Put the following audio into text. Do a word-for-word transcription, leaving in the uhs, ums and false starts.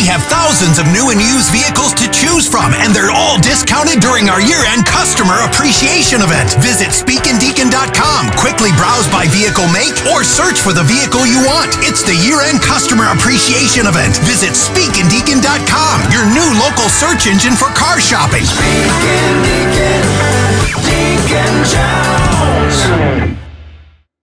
have thousands of new and used vehicles to choose from, and they're all discounted during our year-end customer appreciation event. Visit speakin deacon dot com. Quickly browse by vehicle make or search for the vehicle you want. It's the year-end customer appreciation event. Visit speakin deacon dot com, your new local search engine for car shopping. Speakin' Deacon, Deacon John.